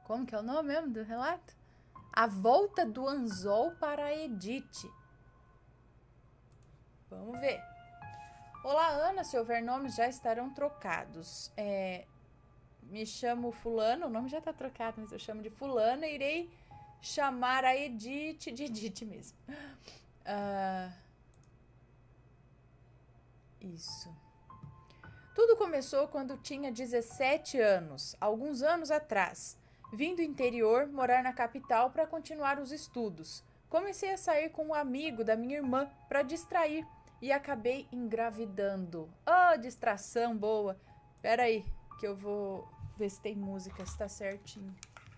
Como que é o nome mesmo do relato? A volta do anzol para a Edith. Vamos ver. Olá, Ana, se houver nomes já estarão trocados. Me chamo fulano, o nome já tá trocado, mas eu chamo de fulana e irei chamar a Edith de Edith mesmo. Isso. Tudo começou quando tinha 17 anos, alguns anos atrás. Vim do interior morar na capital para continuar os estudos. Comecei a sair com um amigo da minha irmã para distrair e acabei engravidando. Distração boa. Pera aí, que eu vou ver se tem música, se tá certinho.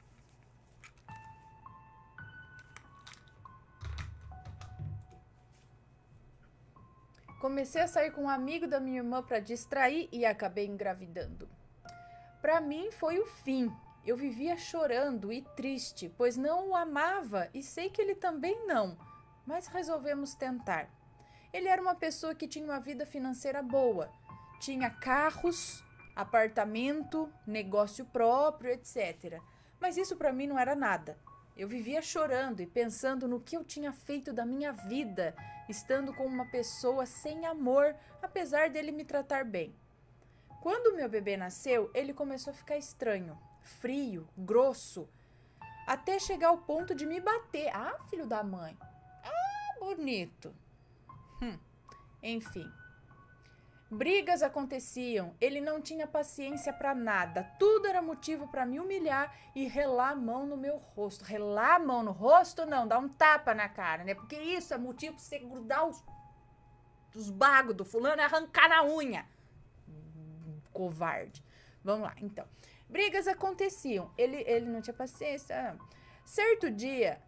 Comecei a sair com um amigo da minha irmã para distrair e acabei engravidando. Para mim foi o fim. Eu vivia chorando e triste, pois não o amava e sei que ele também não, mas resolvemos tentar. Ele era uma pessoa que tinha uma vida financeira boa, tinha carros, apartamento, negócio próprio, etc. Mas isso para mim não era nada. Eu vivia chorando e pensando no que eu tinha feito da minha vida, estando com uma pessoa sem amor, apesar dele me tratar bem. Quando meu bebê nasceu, ele começou a ficar estranho, frio, grosso, até chegar ao ponto de me bater. Filho da mãe. Bonito. Enfim. Brigas aconteciam, ele não tinha paciência pra nada, tudo era motivo pra me humilhar e relar a mão no meu rosto. Relar a mão no rosto não, dá um tapa na cara, né? Porque isso é motivo pra você grudar os bagos do fulano e arrancar na unha. Covarde. Vamos lá, então. Brigas aconteciam, ele não tinha paciência. Certo dia,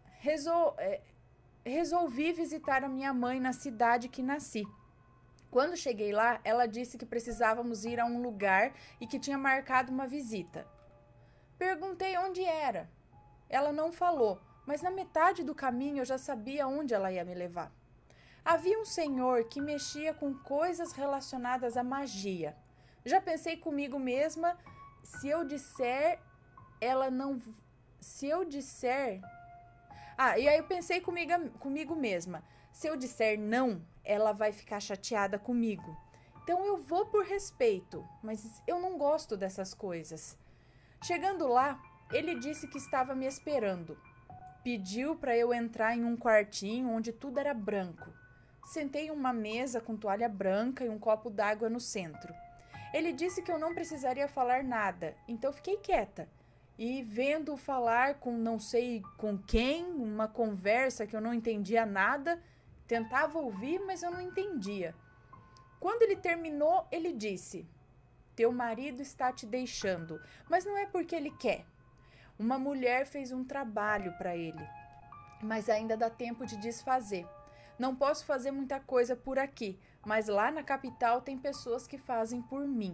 resolvi visitar a minha mãe na cidade que nasci. Quando cheguei lá, ela disse que precisávamos ir a um lugar e que tinha marcado uma visita. Perguntei onde era. Ela não falou, mas na metade do caminho eu já sabia onde ela ia me levar. Havia um senhor que mexia com coisas relacionadas à magia. Já pensei comigo mesma, se eu disser, ela não... Se eu disser... e aí eu pensei comigo mesma, se eu disser não, ela vai ficar chateada comigo. Então eu vou por respeito, mas eu não gosto dessas coisas. Chegando lá, ele disse que estava me esperando. Pediu para eu entrar em um quartinho onde tudo era branco. Sentei em uma mesa com toalha branca e um copo d'água no centro. Ele disse que eu não precisaria falar nada, então fiquei quieta. E vendo falar com não sei com quem, uma conversa que eu não entendia nada, tentava ouvir, mas eu não entendia. Quando ele terminou, ele disse: teu marido está te deixando, mas não é porque ele quer. Uma mulher fez um trabalho para ele, mas ainda dá tempo de desfazer. Não posso fazer muita coisa por aqui, mas lá na capital tem pessoas que fazem por mim.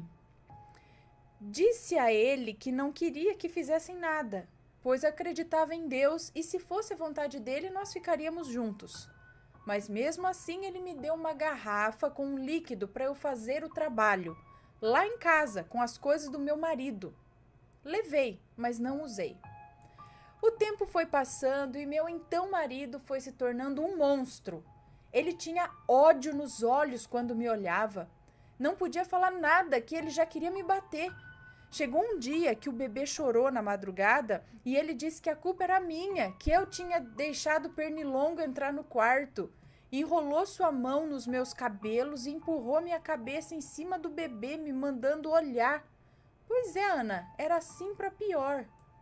Disse a ele que não queria que fizessem nada, pois acreditava em Deus e se fosse a vontade dele, nós ficaríamos juntos. Mas mesmo assim ele me deu uma garrafa com um líquido para eu fazer o trabalho, lá em casa, com as coisas do meu marido. Levei, mas não usei. O tempo foi passando e meu então marido foi se tornando um monstro. Ele tinha ódio nos olhos quando me olhava. Não podia falar nada, que ele já queria me bater. Chegou um dia que o bebê chorou na madrugada e ele disse que a culpa era minha, que eu tinha deixado o pernilongo entrar no quarto. Enrolou sua mão nos meus cabelos e empurrou minha cabeça em cima do bebê, me mandando olhar. Pois é, Ana, era assim pra pior.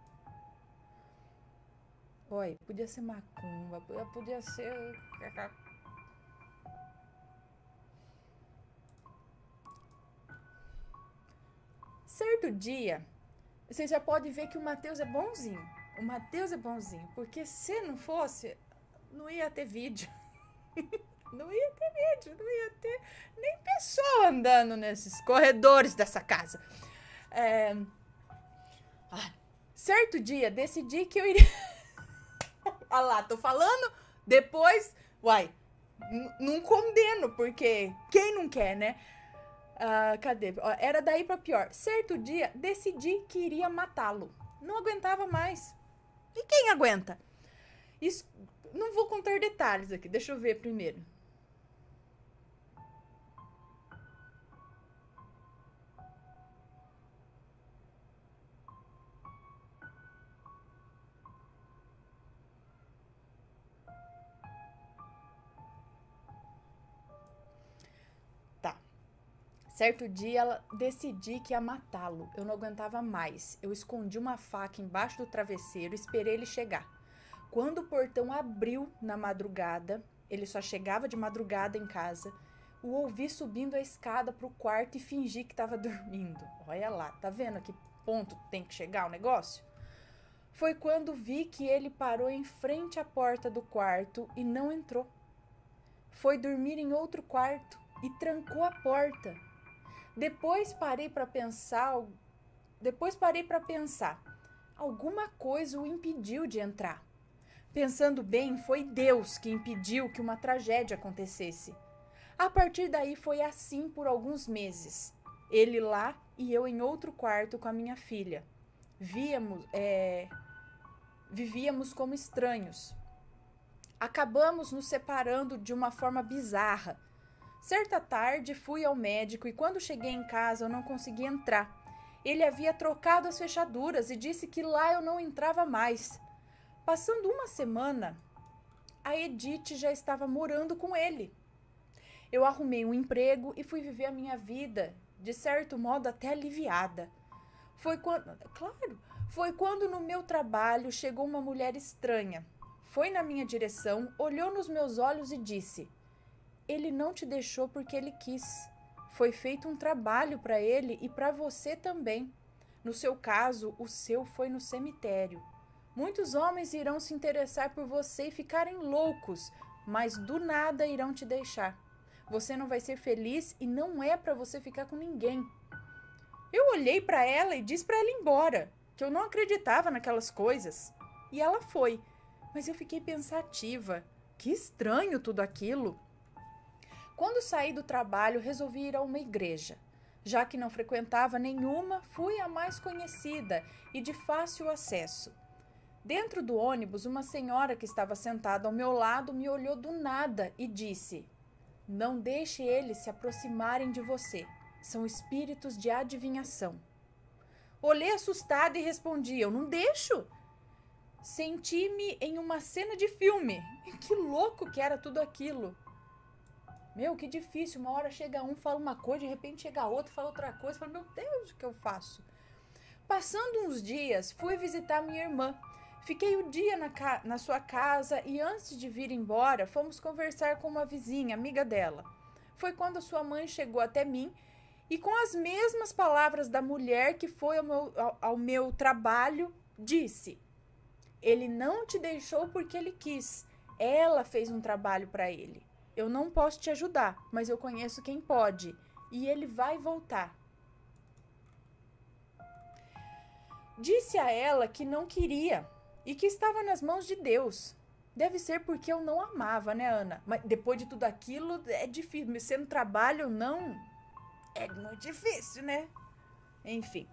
Oi, podia ser macumba, podia ser... Certo dia, você já pode ver que o Matheus é bonzinho. O Matheus é bonzinho, porque se não fosse, não ia ter vídeo. Não ia ter vídeo, não ia ter nem pessoa andando nesses corredores dessa casa. Certo dia, decidi que eu iria... Olha lá, tô falando, depois... não condeno, porque quem não quer, né? Cadê? Era daí pra pior. Certo dia, decidi que iria matá-lo. Não aguentava mais. E quem aguenta? Isso, não vou contar detalhes aqui, deixa eu ver primeiro. Tá. Certo dia, ela decidi que ia matá-lo. Eu não aguentava mais. Eu escondi uma faca embaixo do travesseiro e esperei ele chegar. Quando o portão abriu na madrugada, ele só chegava de madrugada em casa, o ouvi subindo a escada pro quarto e fingi que estava dormindo. Olha lá, tá vendo a que ponto tem que chegar o negócio? Foi quando vi que ele parou em frente à porta do quarto e não entrou. Foi dormir em outro quarto e trancou a porta. Depois parei para pensar, alguma coisa o impediu de entrar. Pensando bem, foi Deus que impediu que uma tragédia acontecesse. A partir daí foi assim por alguns meses. Ele lá e eu em outro quarto com a minha filha. Vivíamos como estranhos. Acabamos nos separando de uma forma bizarra. Certa tarde fui ao médico e quando cheguei em casa eu não consegui entrar. Ele havia trocado as fechaduras e disse que lá eu não entrava mais. Passando uma semana, a Edith já estava morando com ele. Eu arrumei um emprego e fui viver a minha vida, de certo modo até aliviada. Foi quando no meu trabalho chegou uma mulher estranha. Foi na minha direção, olhou nos meus olhos e disse: "Ele não te deixou porque ele quis. Foi feito um trabalho para ele e para você também. No seu caso, o seu foi no cemitério. Muitos homens irão se interessar por você e ficarem loucos, mas do nada irão te deixar. Você não vai ser feliz e não é para você ficar com ninguém." Eu olhei para ela e disse para ela ir embora, que eu não acreditava naquelas coisas. E ela foi, mas eu fiquei pensativa. Que estranho tudo aquilo. Quando saí do trabalho, resolvi ir a uma igreja. Já que não frequentava nenhuma, fui a mais conhecida e de fácil acesso. Dentro do ônibus, uma senhora que estava sentada ao meu lado me olhou do nada e disse: "Não deixe eles se aproximarem de você. São espíritos de adivinhação." Olhei assustada e respondi: "Eu não deixo." Senti-me em uma cena de filme. Que louco que era tudo aquilo. Meu, que difícil. Uma hora chega um, fala uma coisa, de repente chega outro, fala outra coisa. Fala, meu Deus, o que eu faço? Passando uns dias, fui visitar minha irmã. Fiquei o dia na sua casa e antes de vir embora, fomos conversar com uma vizinha, amiga dela. Foi quando sua mãe chegou até mim e com as mesmas palavras da mulher que foi ao meu trabalho, disse: "Ele não te deixou porque ele quis. Ela fez um trabalho para ele. Eu não posso te ajudar, mas eu conheço quem pode e ele vai voltar." Disse a ela que não queria e que estava nas mãos de Deus. Deve ser porque eu não amava, né, Ana? Mas depois de tudo aquilo, é difícil. Sendo trabalho, não. É muito difícil, né? Enfim.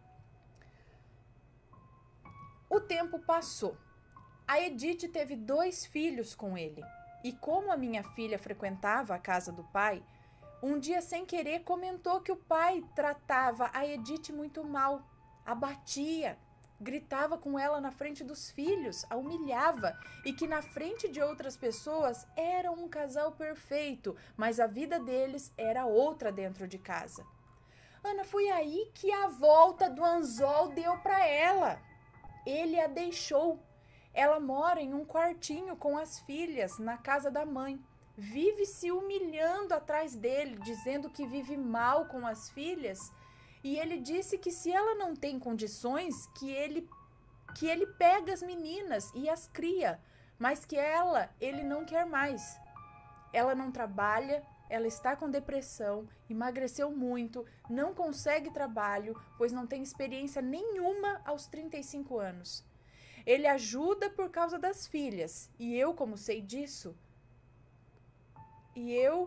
O tempo passou. A Edith teve 2 filhos com ele. E como a minha filha frequentava a casa do pai, um dia sem querer comentou que o pai tratava a Edith muito mal, a batia, gritava com ela na frente dos filhos, a humilhava e que na frente de outras pessoas eram um casal perfeito, mas a vida deles era outra dentro de casa. Ana, foi aí que a volta do anzol deu para ela. Ele a deixou. Ela mora em um quartinho com as filhas na casa da mãe. Vive se humilhando atrás dele, dizendo que vive mal com as filhas. E ele disse que se ela não tem condições, que ele pega as meninas e as cria, mas que ele não quer mais. Ela não trabalha, ela está com depressão, emagreceu muito, não consegue trabalho, pois não tem experiência nenhuma aos 35 anos. Ele ajuda por causa das filhas, e eu, como sei disso,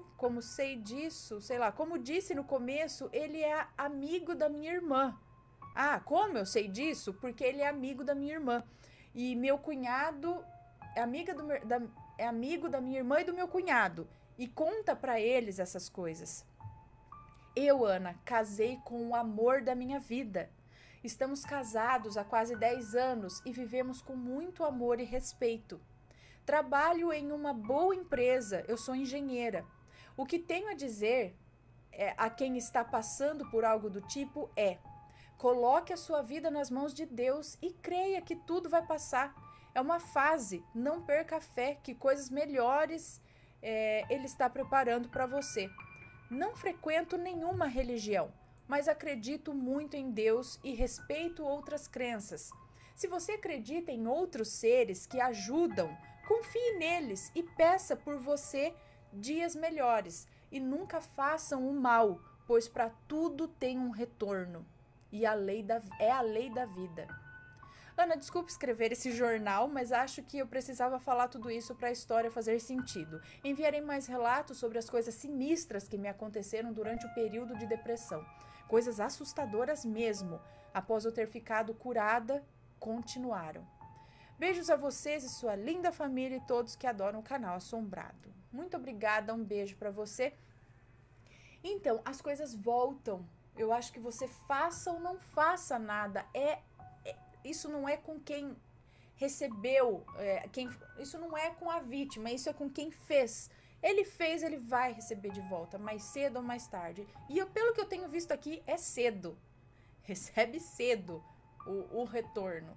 sei lá, como disse no começo, ele é amigo da minha irmã. Ah, como eu sei disso? Porque ele é amigo da minha irmã. E meu cunhado é, é amigo da minha irmã e do meu cunhado. E conta pra eles essas coisas. Eu, Ana, casei com o amor da minha vida. Estamos casados há quase 10 anos e vivemos com muito amor e respeito. Trabalho em uma boa empresa, eu sou engenheira. O que tenho a dizer a quem está passando por algo do tipo é: coloque a sua vida nas mãos de Deus e creia que tudo vai passar. É uma fase, não perca a fé que coisas melhores Ele está preparando para você. Não frequento nenhuma religião, mas acredito muito em Deus e respeito outras crenças. Se você acredita em outros seres que ajudam, confie neles e peça por você dias melhores. E nunca façam o mal, pois para tudo tem um retorno. E é a lei da vida. Ana, desculpe escrever esse jornal, mas acho que eu precisava falar tudo isso para a história fazer sentido. Enviarei mais relatos sobre as coisas sinistras que me aconteceram durante o período de depressão. Coisas assustadoras mesmo. Após eu ter ficado curada, continuaram. Beijos a vocês e sua linda família e todos que adoram o canal Assombrado. Muito obrigada, um beijo para você. Então, as coisas voltam. Eu acho que você faça ou não faça nada. Isso não é com quem recebeu, isso não é com a vítima, isso é com quem fez. Ele fez, ele vai receber de volta, mais cedo ou mais tarde. E pelo que eu tenho visto aqui, é cedo. Recebe cedo o retorno.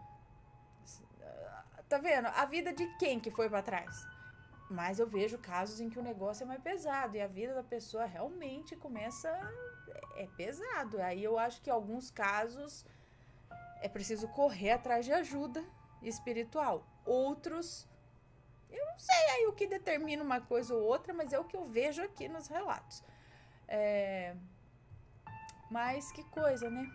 Tá vendo? A vida de quem que foi para trás? Mas eu vejo casos em que o negócio é mais pesado e a vida da pessoa realmente começa... É pesado. Aí eu acho que em alguns casos é preciso correr atrás de ajuda espiritual. Outros, eu não sei aí o que determina uma coisa ou outra, mas é o que eu vejo aqui nos relatos. Mas que coisa, né?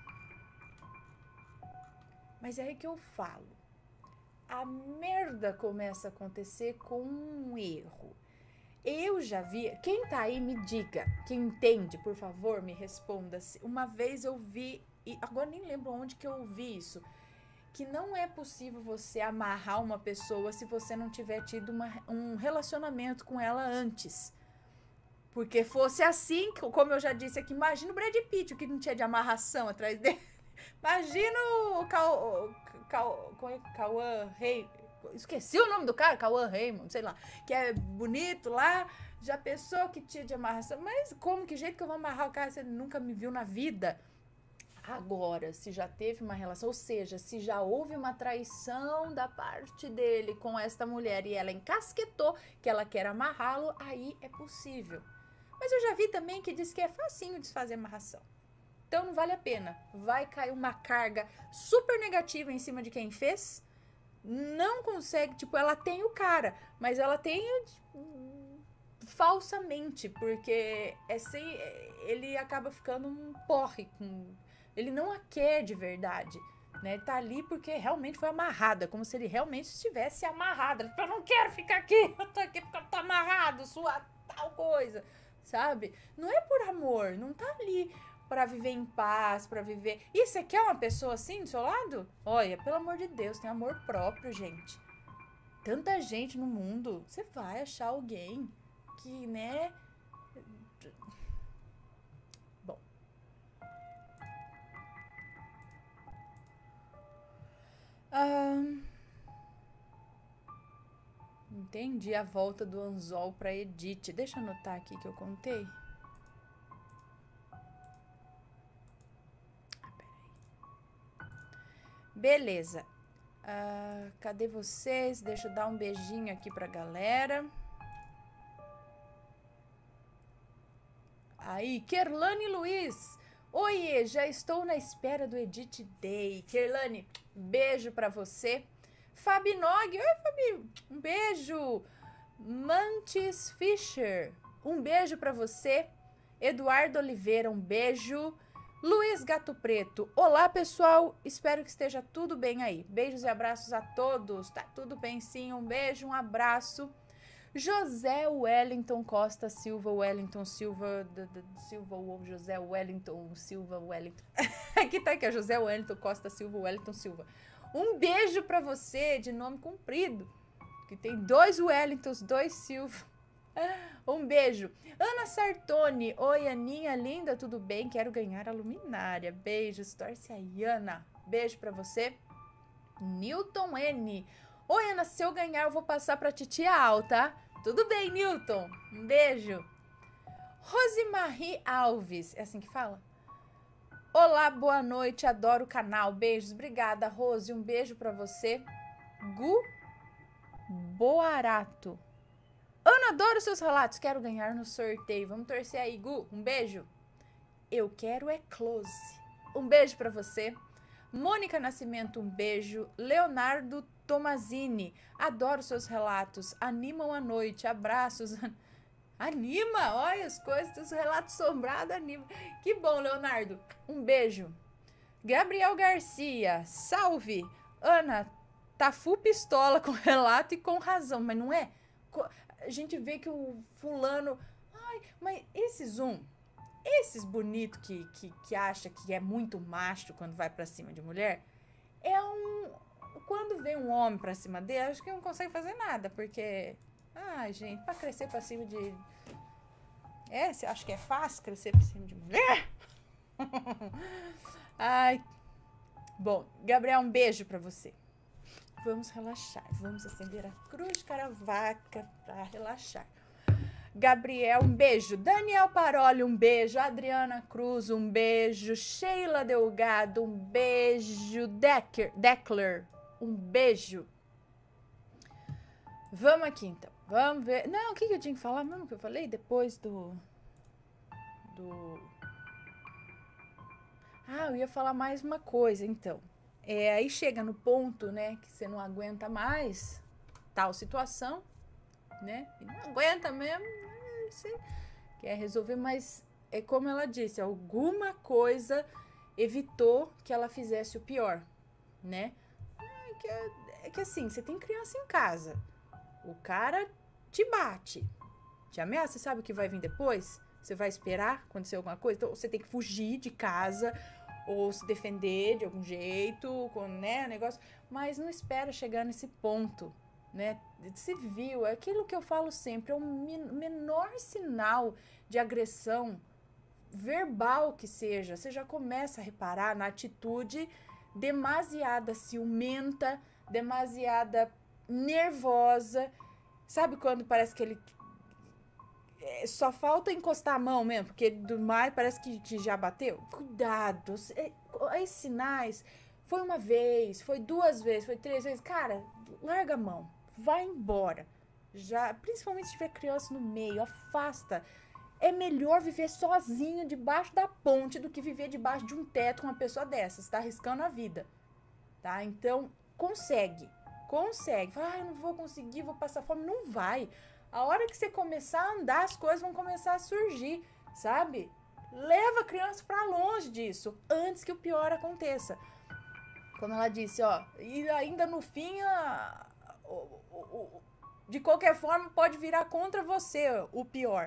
Mas é aí que eu falo. A merda começa a acontecer com um erro. Eu já vi... Quem tá aí, me diga. Quem entende, por favor, me responda. Uma vez eu vi... E agora nem lembro onde que eu ouvi isso. Que não é possível você amarrar uma pessoa se você não tiver tido um relacionamento com ela antes. Porque fosse assim, como eu já disse aqui, imagina o Brad Pitt, o que não tinha de amarração atrás dele. Imagina o Cauã Rei, esqueci o nome do cara, Cauã Raymond, sei lá, que é bonito lá, já pensou que tinha de amarração, mas como, que jeito que eu vou amarrar o cara se ele nunca me viu na vida? Agora, se já teve uma relação, ou seja, se já houve uma traição da parte dele com esta mulher e ela encasquetou que ela quer amarrá-lo, aí é possível. Mas eu já vi também que diz que é facinho desfazer amarração. Então não vale a pena. Vai cair uma carga super negativa em cima de quem fez. Não consegue, tipo, ela tem o cara, mas ela tem falsamente, porque ele acaba ficando um porre. Ele não a quer de verdade, né? Ele tá ali porque realmente foi amarrado. É como se ele realmente estivesse amarrado. Eu não quero ficar aqui, eu tô aqui porque eu tô amarrado, sua tal coisa, sabe? Não é por amor, não tá ali para viver em paz, para viver... E você quer uma pessoa assim do seu lado? Olha, pelo amor de Deus, tem amor próprio, gente. Tanta gente no mundo, você vai achar alguém que, né... Bom. Entendi a volta do anzol para Edith. Deixa eu anotar aqui que eu contei. Beleza. Cadê vocês? Deixa eu dar um beijinho aqui pra galera. Aí, Kerlane Luiz. Oiê, já estou na espera do Edit Day. Kerlane, beijo pra você. Fabi Nog, oi Fabi, um beijo. Mantis Fischer, um beijo pra você. Eduardo Oliveira, um beijo. Luiz Gato Preto, olá pessoal, espero que esteja tudo bem aí. Beijos e abraços a todos, tá tudo bem sim, um beijo, um abraço. José Wellington Costa Silva, Wellington Silva, Silva ou José Wellington Silva, Wellington. Aqui tá aqui, José Wellington Costa Silva, Wellington Silva. Um beijo pra você, de nome comprido, que tem 2 Wellingtons, 2 Silva. Um beijo. Ana Sartoni, oi Aninha linda, tudo bem? Quero ganhar a luminária. Beijos, torce aí, Ana. Beijo pra você. Newton N. Oi, Ana, se eu ganhar eu vou passar pra titia alta. Tudo bem, Newton. Um beijo. Rosemarie Alves, é assim que fala? Olá, boa noite, adoro o canal. Beijos, obrigada, Rose. Um beijo pra você. Gu Boarato. Ana, adoro seus relatos. Quero ganhar no sorteio. Vamos torcer aí, Gu. Um beijo. Eu quero é close. Um beijo pra você. Mônica Nascimento, um beijo. Leonardo Tomazini. Adoro seus relatos. Animam a noite. Abraços. Anima. Olha as coisas dos relatos assombrados. Anima. Que bom, Leonardo. Um beijo. Gabriel Garcia. Salve. Ana, tá full pistola com relato e com razão. Mas não é? A gente vê que o fulano... Ai, mas esses bonitos que acha que é muito macho quando vai pra cima de mulher, quando vem um homem pra cima dele, acho que não consegue fazer nada, porque... Ai, gente, pra crescer pra cima de... você acha que é fácil crescer pra cima de mulher? Ai. Bom, Gabriel, um beijo pra você. Vamos relaxar, vamos acender a cruz de Caravaca para relaxar. Gabriel, um beijo. Daniel Paroli, um beijo. Adriana Cruz, um beijo. Sheila Delgado, um beijo. Deckler, um beijo. Vamos aqui, então. Vamos ver. Não, o que eu tinha que falar mesmo que eu falei depois do... eu ia falar mais uma coisa, então. Aí chega no ponto, né, que você não aguenta mais tal situação, né, e não aguenta mesmo, você quer resolver, mas é como ela disse, alguma coisa evitou que ela fizesse o pior, né, é que assim, você tem criança em casa, o cara te bate, te ameaça, você sabe o que vai vir depois? Você vai esperar acontecer alguma coisa? Então, você tem que fugir de casa, ou se defender de algum jeito, né, negócio, mas não espera chegar nesse ponto, né, civil, é aquilo que eu falo sempre, é o menor sinal de agressão verbal que seja, você já começa a reparar na atitude demasiada ciumenta, demasiada nervosa, sabe quando parece que ele só falta encostar a mão mesmo, porque do mais parece que já bateu. Cuidado, esses sinais, foi uma vez, foi 2 vezes, foi 3 vezes, cara, larga a mão, vai embora. Já, principalmente se tiver criança no meio, afasta. É melhor viver sozinho debaixo da ponte do que viver debaixo de um teto com uma pessoa dessas, tá arriscando a vida, tá? Então, consegue. Fala, eu não vou conseguir, vou passar fome, não vai. A hora que você começar a andar, as coisas vão começar a surgir, sabe? Leva a criança pra longe disso, antes que o pior aconteça. Como ela disse, e ainda no fim, de qualquer forma, pode virar contra você o pior.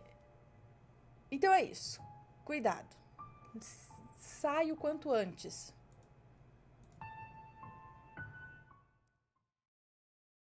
Então é isso. Cuidado. Sai o quanto antes.